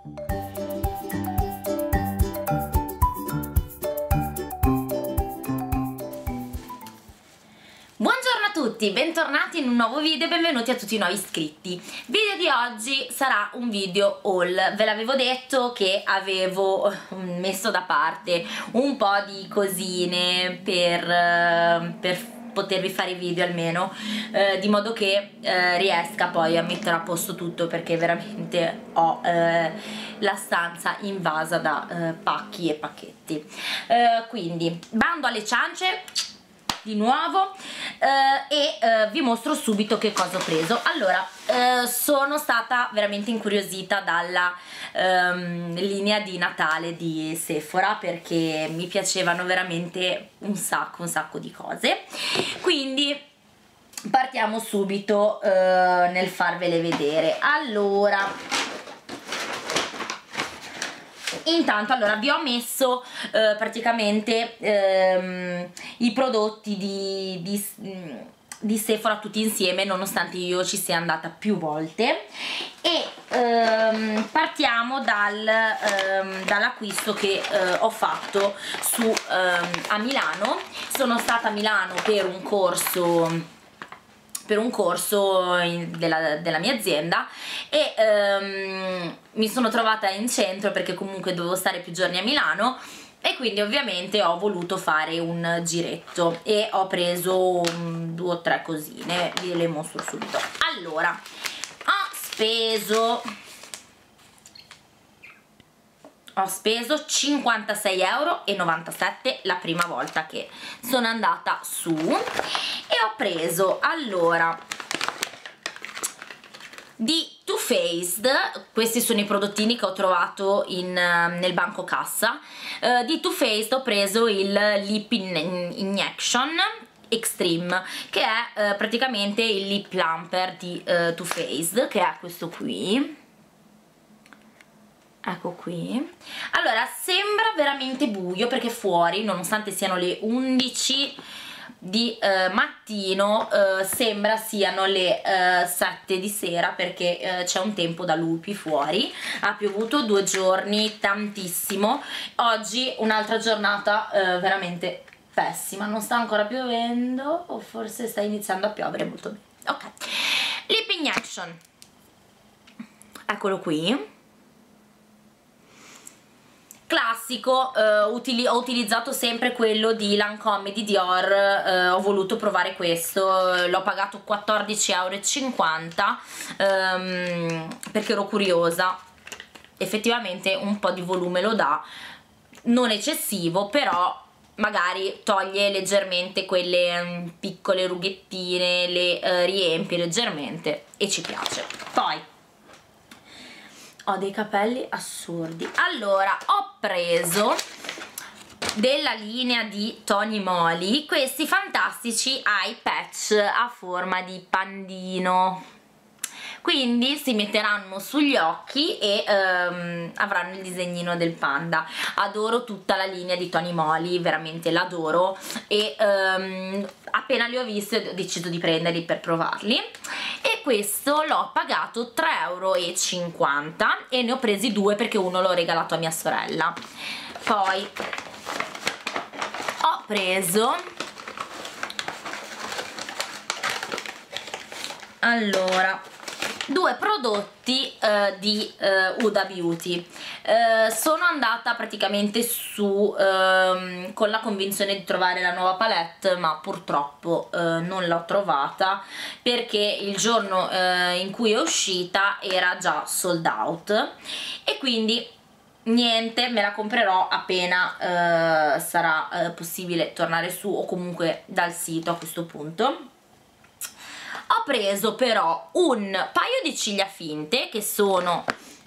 Buongiorno a tutti, bentornati in un nuovo video e benvenuti a tutti i nuovi iscritti. Il video di oggi sarà un video haul. Ve l'avevo detto che avevo messo da parte un po' di cosine per potervi fare i video almeno, di modo che riesca poi a mettere a posto tutto, perché veramente ho la stanza invasa da pacchi e pacchetti. Quindi bando alle ciance di nuovo vi mostro subito che cosa ho preso. Allora, sono stata veramente incuriosita dalla linea di Natale di Sephora, perché mi piacevano veramente un sacco di cose, quindi partiamo subito nel farvele vedere. Allora, intanto, allora, vi ho messo praticamente i prodotti di Sephora tutti insieme, nonostante io ci sia andata più volte, e partiamo dall'acquisto che ho fatto a Milano. Sono stata a Milano per un corso della mia azienda e mi sono trovata in centro perché comunque dovevo stare più giorni a Milano, e quindi ovviamente ho voluto fare un giretto e ho preso 2 o 3 cosine, ve le mostro subito. Allora, ho speso 56,97 € la prima volta che sono andata su, e ho preso, allora, di Too Faced, questi sono i prodottini che ho trovato nel banco cassa. Di Too Faced ho preso il Lip Injection Extreme, che è praticamente il lip plumper di Too Faced, che è questo qui. Ecco qui. Allora, sembra veramente buio perché fuori, nonostante siano le 11 di mattino, sembra siano le 7 di sera, perché c'è un tempo da lupi fuori. Ha piovuto 2 giorni, tantissimo. Oggi un'altra giornata veramente pessima. Non sta ancora piovendo, o forse sta iniziando a piovere molto bene. Ok, Lip Injection, eccolo qui, classico. Ho utilizzato sempre quello di Lancôme di Dior. Ho voluto provare questo, l'ho pagato 14,50 € perché ero curiosa. Effettivamente un po' di volume lo dà, non eccessivo, però magari toglie leggermente quelle piccole rughettine, le riempie leggermente e ci piace. Poi ho dei capelli assurdi. Allora, ho preso della linea di Tony Moly questi fantastici eye patch a forma di pandino, quindi si metteranno sugli occhi e avranno il disegnino del panda. Adoro tutta la linea di Tony Moly, veramente l'adoro, e appena li ho visti ho deciso di prenderli per provarli, e questo l'ho pagato 3,50 € e ne ho presi 2 perché uno l'ho regalato a mia sorella. Poi ho preso, allora, 2 prodotti di Huda Beauty. Sono andata praticamente su con la convinzione di trovare la nuova palette, ma purtroppo non l'ho trovata, perché il giorno in cui è uscita era già sold out, e quindi niente, me la comprerò appena sarà possibile tornare su, o comunque dal sito a questo punto. Ho preso però un paio di ciglia finte che sono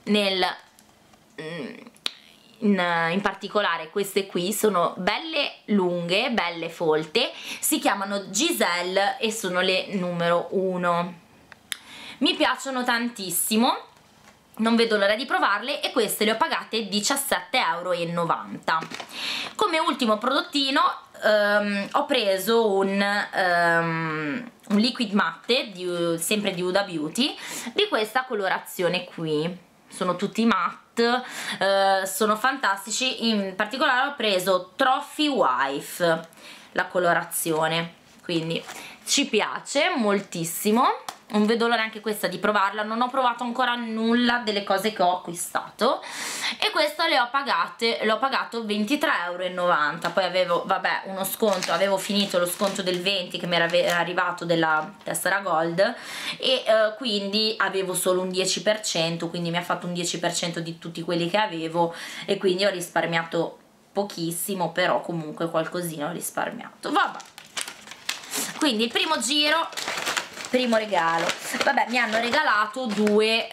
in particolare queste qui, sono belle lunghe, belle folte, si chiamano Giselle e sono le numero 1. Mi piacciono tantissimo, non vedo l'ora di provarle, e queste le ho pagate 17,90 €. Come ultimo prodottino ho preso un liquid matte sempre di Huda Beauty, di questa colorazione qui, sono tutti matte, sono fantastici. In particolare ho preso Trophy Wife, la colorazione, quindi ci piace moltissimo, non vedo l'ora anche questa di provarla. Non ho provato ancora nulla delle cose che ho acquistato, e questa l'ho pagato 23,90 €. Poi avevo, vabbè, uno sconto, avevo finito lo sconto del 20 che mi era arrivato della tessera gold, e quindi avevo solo un 10%, quindi mi ha fatto un 10% di tutti quelli che avevo, e quindi ho risparmiato pochissimo, però comunque qualcosina ho risparmiato. Vabbè, quindi il primo giro, primo regalo, vabbè, mi hanno regalato due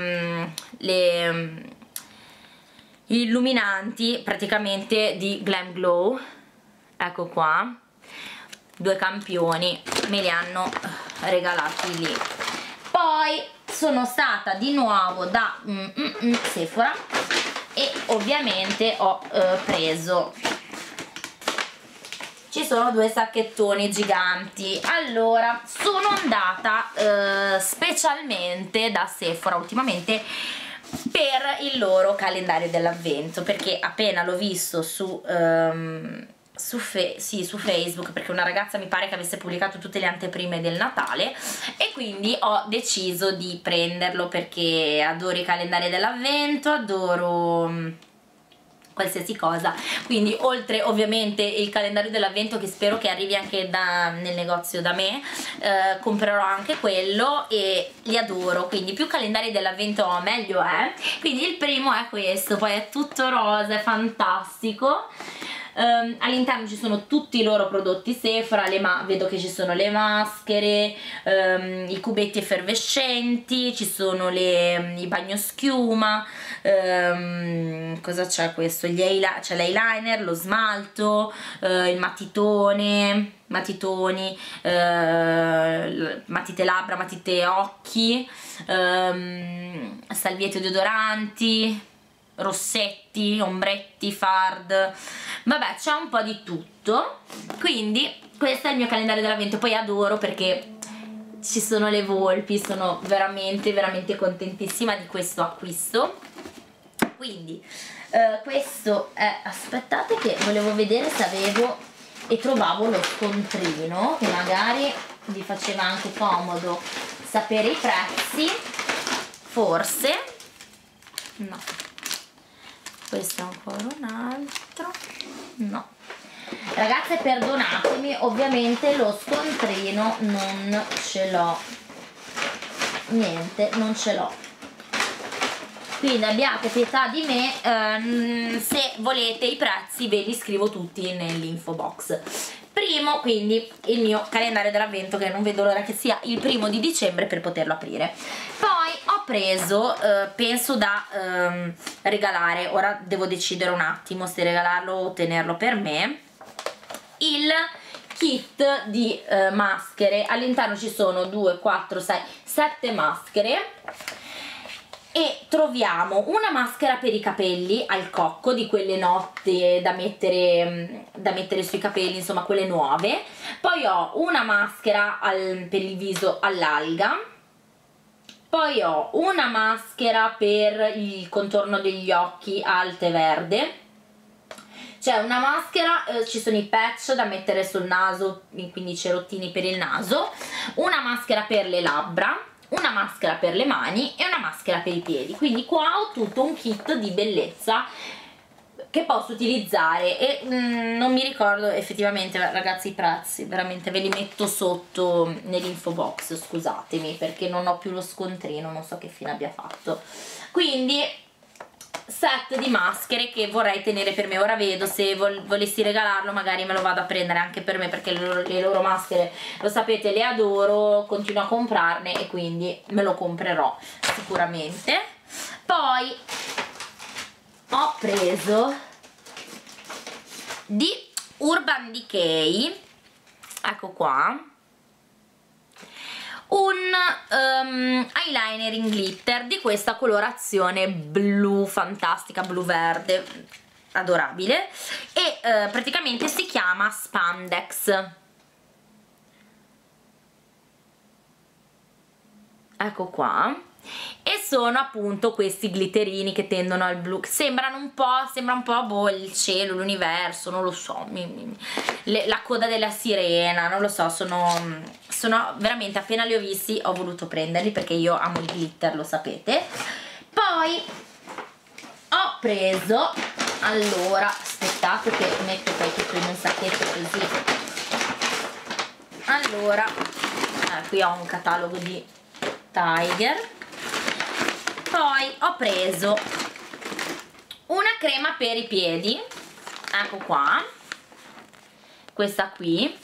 gli illuminanti praticamente di Glam Glow, ecco qua, due campioni, me li hanno regalati lì. Poi sono stata di nuovo da Sephora e ovviamente ho preso, ci sono due sacchettoni giganti. Allora, sono andata specialmente da Sephora ultimamente per il loro calendario dell'avvento, perché appena l'ho visto su Facebook, perché una ragazza mi pare che avesse pubblicato tutte le anteprime del Natale, e quindi ho deciso di prenderlo perché adoro i calendari dell'avvento, adoro qualsiasi cosa. Quindi oltre ovviamente il calendario dell'avvento, che spero che arrivi anche nel negozio da me, comprerò anche quello e li adoro, quindi più calendari dell'avvento ho meglio è. Quindi il primo è questo, poi è tutto rosa, è fantastico. All'interno ci sono tutti i loro prodotti Sephora, vedo che ci sono le maschere, i cubetti effervescenti, ci sono i bagnoschiuma, cosa c'è questo? C'è l'eyeliner, lo smalto, il matitoni, matite labbra, matite occhi, salviette deodoranti, rossetti, ombretti, fard, vabbè, c'è un po' di tutto. Quindi questo è il mio calendario dell'avvento. Poi adoro perché ci sono le volpi, sono veramente veramente contentissima di questo acquisto. Quindi questo è, aspettate che volevo vedere se avevo e trovavo lo scontrino, che magari vi faceva anche comodo sapere i prezzi, forse no. Questo è ancora un altro, no, ragazze perdonatemi, ovviamente lo scontrino non ce l'ho, niente, non ce l'ho, quindi abbiate pietà di me. Se volete i prezzi ve li scrivo tutti nell'info box. Primo, quindi il mio calendario dell'avvento, che non vedo l'ora che sia il 1° di dicembre per poterlo aprire. Poi ho preso, penso da regalare, ora devo decidere un attimo se regalarlo o tenerlo per me, il kit di maschere. All'interno ci sono 2, 4, 6, 7 maschere, e troviamo una maschera per i capelli al cocco, di quelle notte da mettere sui capelli, insomma quelle nuove. Poi ho una maschera per il viso all'alga, poi ho una maschera per il contorno degli occhi al tè verde, c'è una maschera, ci sono i patch da mettere sul naso, quindi i cerottini per il naso, una maschera per le labbra, una maschera per le mani e una maschera per i piedi. Quindi qua ho tutto un kit di bellezza che posso utilizzare, e non mi ricordo effettivamente, ragazzi, i prezzi, veramente ve li metto sotto nell'info box, scusatemi perché non ho più lo scontrino, non so che fine abbia fatto. Quindi set di maschere che vorrei tenere per me. Ora vedo se volessi regalarlo, magari me lo vado a prendere anche per me, perché le loro maschere, lo sapete, le adoro, continuo a comprarne e quindi me lo comprerò sicuramente. Poi ho preso di Urban Decay, ecco qua, un eyeliner in glitter di questa colorazione blu fantastica, blu verde, adorabile, e praticamente si chiama Spandex, ecco qua. e sono appunto questi glitterini che tendono al blu, che sembrano un po', sembra un po' boh, il cielo, l'universo, non lo so, la coda della sirena, non lo so, sono veramente, appena li ho visti ho voluto prenderli perché io amo il glitter, lo sapete. Poi ho preso, allora aspettate che metto poi tutto in un sacchetto così, allora qui ho un catalogo di Tiger. Poi ho preso una crema per i piedi, ecco qua, questa qui,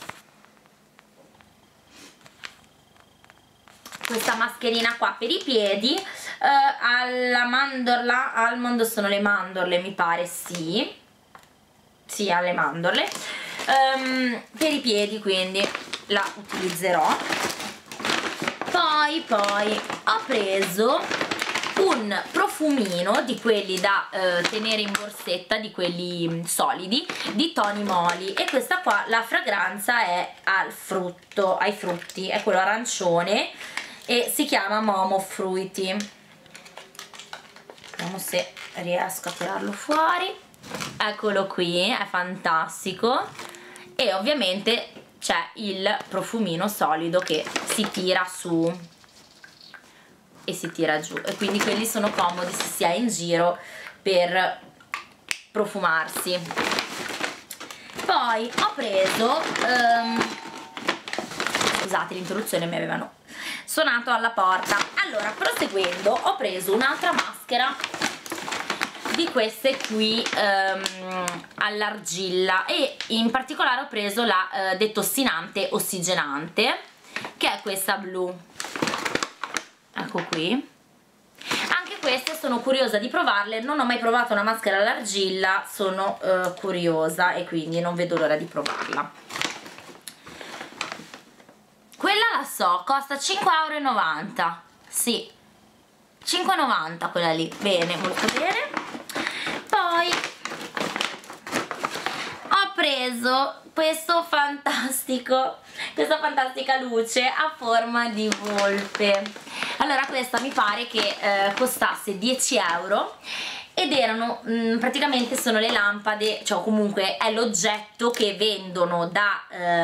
questa mascherina qua per i piedi, alla mandorla, almond sono le mandorle mi pare, sì, alle mandorle, per i piedi, quindi la utilizzerò. Poi ho preso un profumino di quelli da tenere in borsetta, di quelli solidi, di Tony Moly, e questa qua la fragranza è al frutto, ai frutti, è quello arancione e si chiama Momo Fruity. Vediamo se riesco a tirarlo fuori, eccolo qui, è fantastico, e ovviamente c'è il profumino solido che si tira su e si tira giù, e quindi quelli sono comodi se si è in giro per profumarsi. Poi ho preso scusate, l'interruzione, mi avevano suonato alla porta. Allora, proseguendo, ho preso un'altra maschera di queste qui all'argilla, e in particolare ho preso la detossinante ossigenante, che è questa blu, ecco qui. Anche queste sono curiosa di provarle, non ho mai provato una maschera all'argilla, sono curiosa e quindi non vedo l'ora di provarla. Quella la so, costa 5,90 €, sì, 5,90 quella lì, bene, molto bene. Poi ho preso questa fantastica luce a forma di volpe. Allora, questa mi pare che costasse 10 € ed erano praticamente sono le lampade, cioè comunque è l'oggetto che vendono da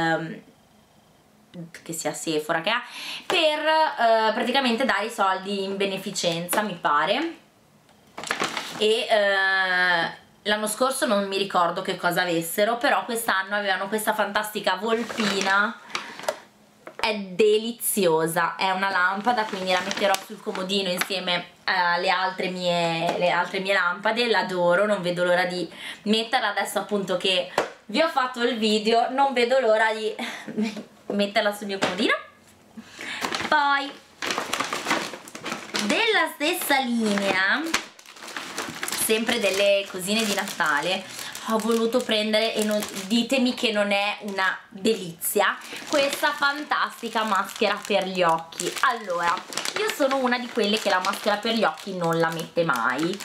che sia Sephora che ha, per praticamente dare i soldi in beneficenza, mi pare. E l'anno scorso non mi ricordo che cosa avessero, però quest'anno avevano questa fantastica volpina, è deliziosa, è una lampada, quindi la metterò sul comodino insieme alle altre mie lampade, l'adoro, non vedo l'ora di metterla. Adesso appunto che vi ho fatto il video non vedo l'ora di metterla sul mio comodino. Poi della stessa linea, sempre delle cosine di Natale, ho voluto prendere, e non, ditemi che non è una delizia, questa fantastica maschera per gli occhi. Allora, io sono una di quelle che la maschera per gli occhi non la mette mai,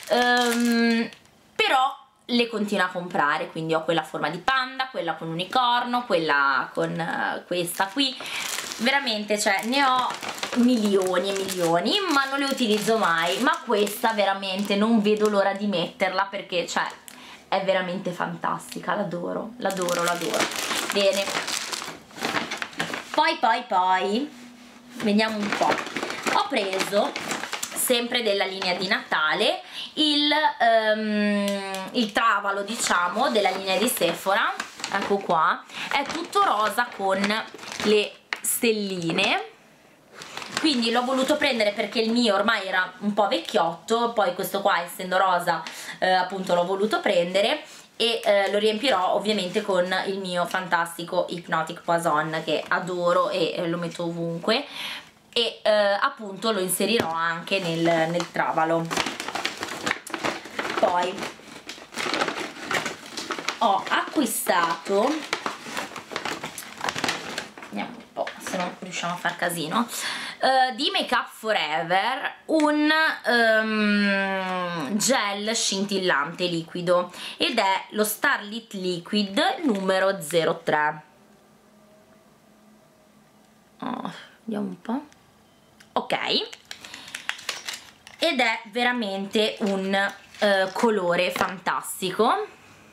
però le continuo a comprare, quindi ho quella a forma di panda, quella con unicorno, quella con questa qui, veramente, cioè ne ho milioni e milioni, ma non le utilizzo mai. Ma questa veramente non vedo l'ora di metterla, perché cioè è veramente fantastica, l'adoro, l'adoro, l'adoro. Bene, poi vediamo un po', ho preso sempre della linea di Natale il travalo, diciamo, della linea di Sephora, ecco qua, è tutto rosa con le stelline, quindi l'ho voluto prendere perché il mio ormai era un po' vecchiotto, poi questo qua, essendo rosa, appunto l'ho voluto prendere, e lo riempirò ovviamente con il mio fantastico Hypnotic Poison, che adoro e lo metto ovunque, e appunto lo inserirò anche nel travalo. Poi ho acquistato, vediamo un po' se non riusciamo a far casino, di Make Up Forever un gel scintillante liquido, ed è lo Starlit Liquid numero 03. Vediamo un po', ok, ed è veramente un colore fantastico.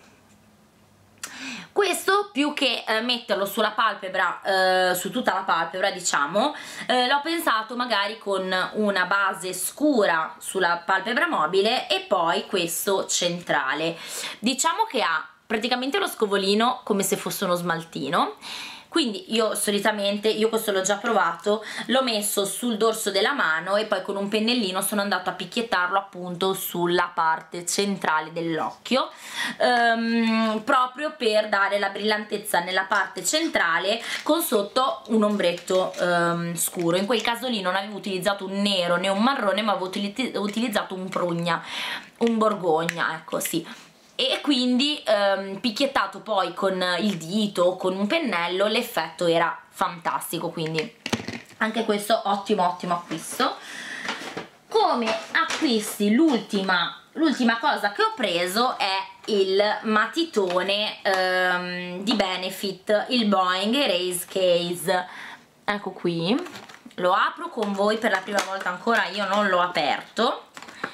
Questo, più che metterlo sulla palpebra, su tutta la palpebra diciamo, l'ho pensato magari con una base scura sulla palpebra mobile e poi questo centrale. Diciamo che ha praticamente lo scovolino come se fosse uno smaltino, quindi io solitamente, questo l'ho già provato, l'ho messo sul dorso della mano e poi con un pennellino sono andato a picchiettarlo appunto sulla parte centrale dell'occhio, proprio per dare la brillantezza nella parte centrale con sotto un ombretto scuro. In quel caso lì non avevo utilizzato un nero né un marrone, ma avevo utilizzato un prugna, un borgogna, ecco, sì. E quindi picchiettato poi con il dito o con un pennello l'effetto era fantastico, quindi anche questo ottimo acquisto. Come acquisti l'ultima cosa che ho preso è il matitone di Benefit, il Boing Erase Case. Ecco qui, lo apro con voi per la prima volta, ancora io non l'ho aperto.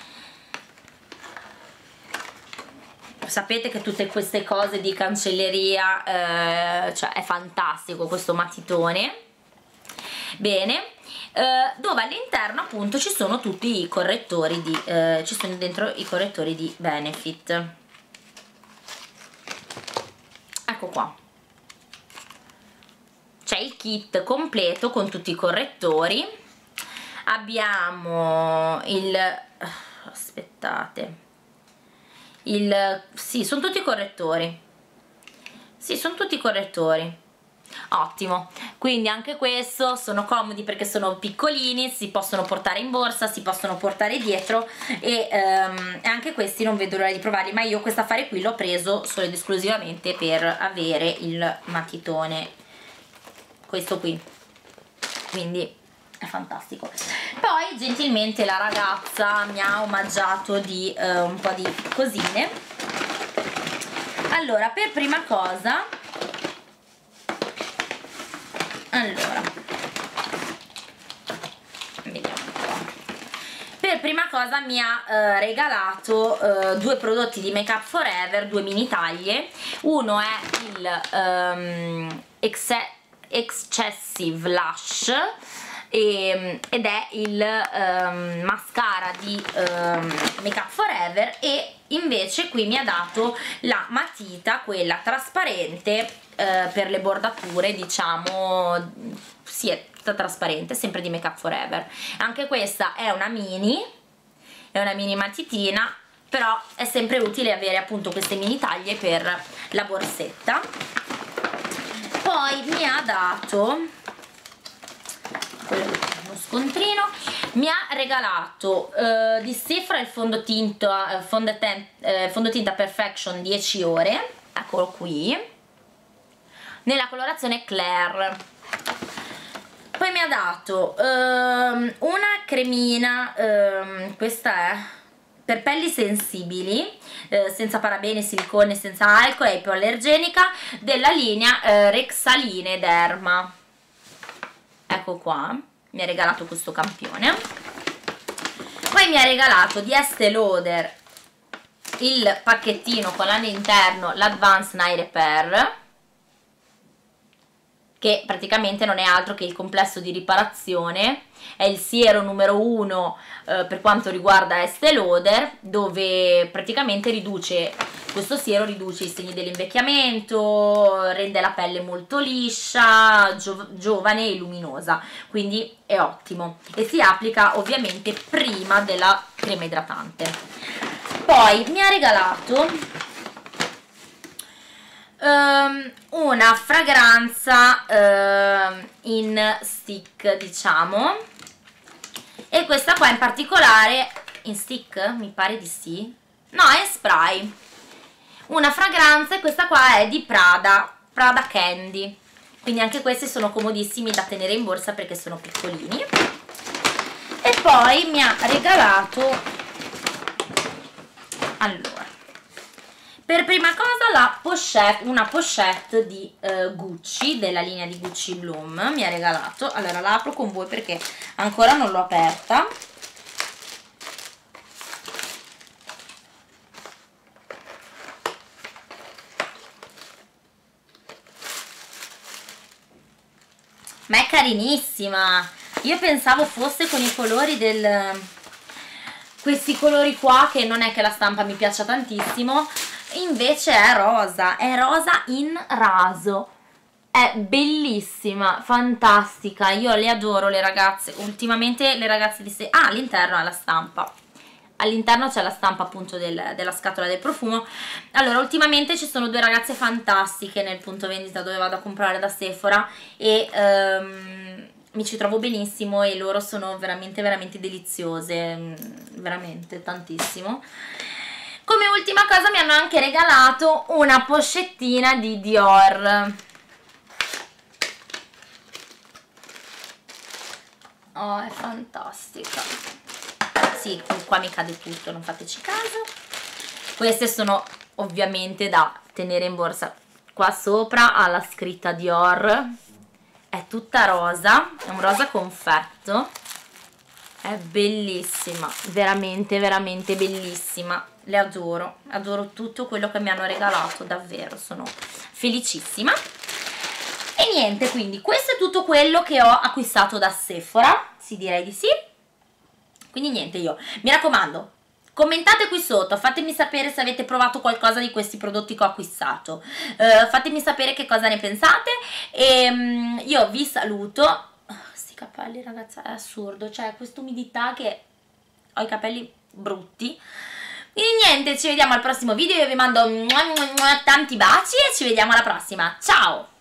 Sapete che tutte queste cose di cancelleria, cioè è fantastico questo matitone. Bene, dove all'interno appunto ci sono tutti i correttori di ci sono dentro i correttori di Benefit. Ecco qua, c'è il kit completo con tutti i correttori. Abbiamo il aspettate, sì, sono tutti correttori, sì, sono tutti correttori, ottimo. Quindi anche questo, sono comodi perché sono piccolini, si possono portare in borsa, si possono portare dietro e anche questi non vedo l'ora di provarli, ma io questo affare qui l'ho preso solo ed esclusivamente per avere il matitone, questo qui, quindi è fantastico. Poi gentilmente la ragazza mi ha omaggiato di un po' di cosine. Allora, per prima cosa, allora vediamo un po'. Per prima cosa mi ha regalato due prodotti di Make Up For Ever, due mini taglie. Uno è il Excessive Lash ed è il mascara di Make Up For Ever, e invece qui mi ha dato la matita, quella trasparente per le bordature, diciamo, sì, è tutta trasparente, sempre di Make Up For Ever. Anche questa è una mini matitina, però è sempre utile avere appunto queste mini taglie per la borsetta. Poi mi ha dato uno scontrino, mi ha regalato di Sephora il fondotinta Perfection 10 ore, eccolo qui, nella colorazione Claire. Poi mi ha dato una cremina, questa è per pelli sensibili, senza parabeni, silicone, senza alcol, è ipoallergenica, della linea Rexaline Derma. Ecco qua, mi ha regalato questo campione. Poi mi ha regalato di Estée Lauder il pacchettino con all'interno l'Advanced Night Repair, che praticamente non è altro che il complesso di riparazione, è il siero numero 1 per quanto riguarda Estée Lauder, dove praticamente questo siero riduce i segni dell'invecchiamento, rende la pelle molto liscia, giovane e luminosa, quindi è ottimo e si applica ovviamente prima della crema idratante. Poi mi ha regalato una fragranza in stick, diciamo, e questa qua in particolare in stick, mi pare di sì, no, è spray, una fragranza, e questa qua è di Prada Candy, quindi anche questi sono comodissimi da tenere in borsa perché sono piccolini. E poi mi ha regalato, allora, per prima cosa una pochette di Gucci, della linea di Gucci Bloom, mi ha regalato. Allora la apro con voi perché ancora non l'ho aperta. Ma è carinissima. Io pensavo fosse con i colori del... questi colori qua, che non è che la stampa mi piaccia tantissimo, invece è rosa in raso. È bellissima, fantastica, io le adoro le ragazze. Ultimamente le ragazze di se... Ah, all'interno ha la stampa. All'interno c'è la stampa appunto della scatola del profumo. Allora, ultimamente ci sono due ragazze fantastiche nel punto vendita dove vado a comprare da Sephora e mi ci trovo benissimo e loro sono veramente veramente deliziose, veramente tantissimo. Come ultima cosa mi hanno anche regalato una pochettina di Dior. Oh, è fantastica. Sì, qua mi cade tutto, non fateci caso. Queste sono ovviamente da tenere in borsa. Qua sopra ha la scritta Dior, è tutta rosa, è un rosa confetto, è bellissima, veramente veramente bellissima, le adoro, adoro tutto quello che mi hanno regalato, davvero, sono felicissima. E niente, quindi questo è tutto quello che ho acquistato da Sephora, sì, direi di sì. Quindi niente, io mi raccomando, commentate qui sotto, fatemi sapere se avete provato qualcosa di questi prodotti che ho acquistato, fatemi sapere che cosa ne pensate e io vi saluto. Sti capelli, ragazza, è assurdo, cioè questa umidità che ho i capelli brutti. Quindi niente, ci vediamo al prossimo video, io vi mando tanti baci e ci vediamo alla prossima, ciao!